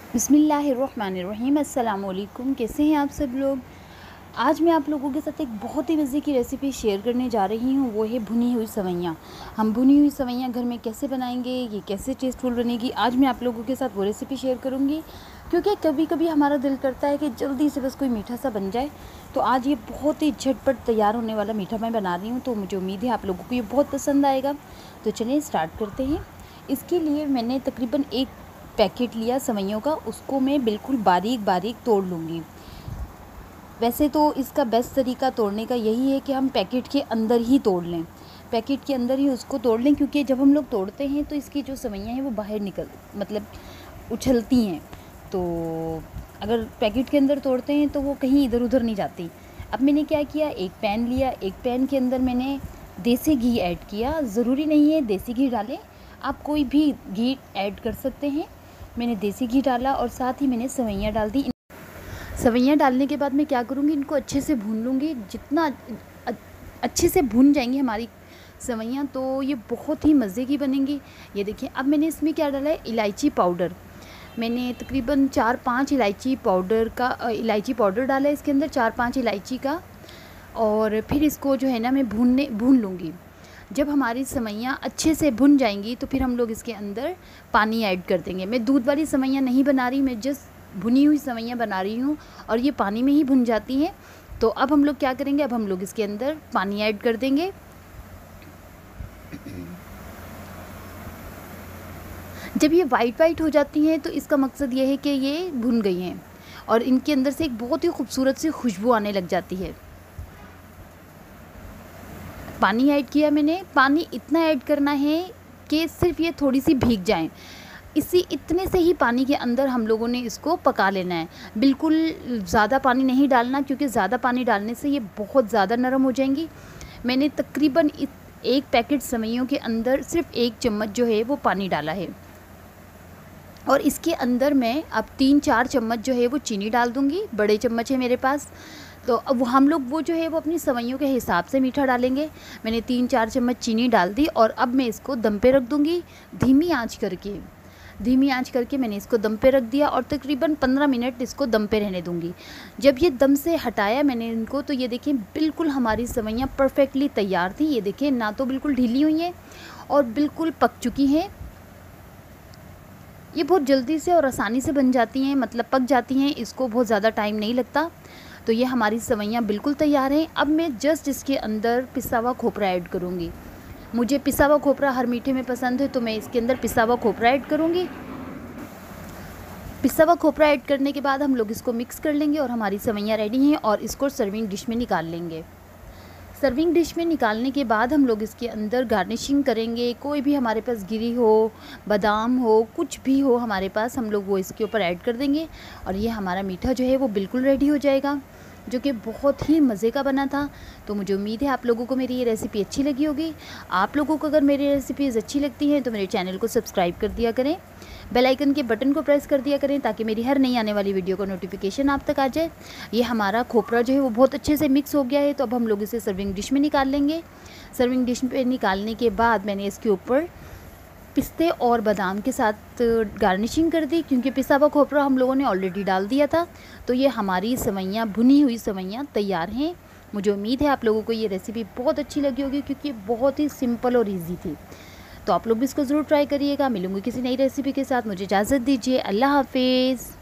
बिस्मिल्लाहिर्रहमानिर्रहीम। अस्सलाम वालेकुम। कैसे हैं आप सब लोग। आज मैं आप लोगों के साथ एक बहुत ही मज़े की रेसिपी शेयर करने जा रही हूँ। वो है भुनी हुई सवैयाँ। हम भुनी हुई सवैयाँ घर में कैसे बनाएंगे, ये कैसे टेस्टफुल बनेगी, आज मैं आप लोगों के साथ वो रेसिपी शेयर करूँगी। क्योंकि कभी कभी हमारा दिल करता है कि जल्दी से बस कोई मीठा सा बन जाए। तो आज ये बहुत ही झटपट तैयार होने वाला मीठा मैं बना रही हूँ। तो मुझे उम्मीद है आप लोगों को ये बहुत पसंद आएगा। तो चलिए स्टार्ट करते हैं। इसके लिए मैंने तकरीबन एक पैकेट लिया सवैयों का, उसको मैं बिल्कुल बारीक बारीक तोड़ लूँगी। वैसे तो इसका बेस्ट तरीका तोड़ने का यही है कि हम पैकेट के अंदर ही तोड़ लें, पैकेट के अंदर ही उसको तोड़ लें, क्योंकि जब हम लोग तोड़ते हैं तो इसकी जो सवैयाँ हैं वो बाहर मतलब उछलती हैं। तो अगर पैकेट के अंदर तोड़ते हैं तो वो कहीं इधर उधर नहीं जाती। अब मैंने क्या किया, एक पैन लिया, एक पैन के अंदर मैंने देसी घी ऐड किया। ज़रूरी नहीं है देसी घी डालें, आप कोई भी घी ऐड कर सकते हैं। मैंने देसी घी डाला और साथ ही मैंने सवैयाँ डाल दी। सवैयाँ डालने के बाद मैं क्या करूँगी, इनको अच्छे से भून लूँगी। जितना अच्छे से भून जाएंगी हमारी सवैयाँ तो ये बहुत ही मज़े की बनेंगी। ये देखिए, अब मैंने इसमें क्या डाला है, इलायची पाउडर। मैंने तकरीबन 4-5 इलायची पाउडर डाला है इसके अंदर, 4-5 इलायची का। और फिर इसको जो है ना मैं भून लूँगी। जब हमारी सवैयाँ अच्छे से भुन जाएंगी तो फिर हम लोग इसके अंदर पानी ऐड कर देंगे। मैं दूध वाली सवैयाँ नहीं बना रही, मैं जस्ट भुनी हुई सवैयाँ बना रही हूँ और ये पानी में ही भुन जाती हैं। तो अब हम लोग क्या करेंगे, अब हम लोग इसके अंदर पानी ऐड कर देंगे। जब ये वाइट हो जाती हैं तो इसका मकसद ये है कि ये भुन गई हैं और इनके अंदर से एक बहुत ही खूबसूरत सी खुशबू आने लग जाती है। पानी ऐड किया मैंने, पानी इतना ऐड करना है कि सिर्फ ये थोड़ी सी भीग जाएं। इतने से ही पानी के अंदर हम लोगों ने इसको पका लेना है। बिल्कुल ज़्यादा पानी नहीं डालना, क्योंकि ज़्यादा पानी डालने से ये बहुत ज़्यादा नरम हो जाएंगी। मैंने तकरीबन एक पैकेट सवैयों के अंदर सिर्फ 1 चम्मच जो है वो पानी डाला है। और इसके अंदर मैं अब 3-4 चम्मच जो है वो चीनी डाल दूँगी। बड़े चम्मच है मेरे पास। तो अब हम लोग वो जो है वो अपनी सवैयों के हिसाब से मीठा डालेंगे। मैंने 3-4 चम्मच चीनी डाल दी और अब मैं इसको दम पे रख दूँगी, धीमी आंच करके मैंने इसको दम पे रख दिया और तकरीबन 15 मिनट इसको दम पे रहने दूँगी। जब ये दम से हटाया मैंने इनको तो ये देखिए बिल्कुल हमारी सवैयाँ परफेक्टली तैयार थी। ये देखिए ना तो बिल्कुल ढीली हुई हैं और बिल्कुल पक चुकी हैं। ये बहुत जल्दी से और आसानी से बन जाती हैं, मतलब पक जाती हैं, इसको बहुत ज़्यादा टाइम नहीं लगता। तो ये हमारी सवैयाँ बिल्कुल तैयार हैं। अब मैं जस्ट इसके अंदर पिसा हुआ खोपरा ऐड करूँगी। मुझे पिसा हुआ खोपरा हर मीठे में पसंद है, तो मैं इसके अंदर पिसा हुआ खोपरा ऐड करूँगी। पिसा हुआ खोपरा ऐड करने के बाद हम लोग इसको मिक्स कर लेंगे और हमारी सवैयाँ रेडी हैं और इसको सर्विंग डिश में निकाल लेंगे। सर्विंग डिश में निकालने के बाद हम लोग इसके अंदर गार्निशिंग करेंगे। कोई भी हमारे पास गिरी हो, बादाम हो, कुछ भी हो हमारे पास, हम लोग वो इसके ऊपर ऐड कर देंगे और ये हमारा मीठा जो है वो बिल्कुल रेडी हो जाएगा, जो कि बहुत ही मज़े का बना था। तो मुझे उम्मीद है आप लोगों को मेरी ये रेसिपी अच्छी लगी होगी। आप लोगों को अगर मेरी रेसिपीज़ अच्छी लगती हैं तो मेरे चैनल को सब्सक्राइब कर दिया करें, बेल आइकन के बटन को प्रेस कर दिया करें, ताकि मेरी हर नई आने वाली वीडियो का नोटिफिकेशन आप तक आ जाए। ये हमारा खोपरा जो है वो बहुत अच्छे से मिक्स हो गया है। तो अब हम लोग इसे सर्विंग डिश में निकाल लेंगे। सर्विंग डिश पे निकालने के बाद मैंने इसके ऊपर पिस्ते और बादाम के साथ गार्निशिंग कर दी, क्योंकि पिसा हुआ खोपरा हम लोगों ने ऑलरेडी डाल दिया था। तो ये हमारी सवैयाँ, भुनी हुई सवैयाँ तैयार हैं। मुझे उम्मीद है आप लोगों को ये रेसिपी बहुत अच्छी लगी होगी, क्योंकि बहुत ही सिंपल और ईजी थी। तो आप लोग भी इसको ज़रूर ट्राई करिएगा। मिलूंगी किसी नई रेसिपी के साथ। मुझे इजाज़त दीजिए। अल्लाह हाफिज़।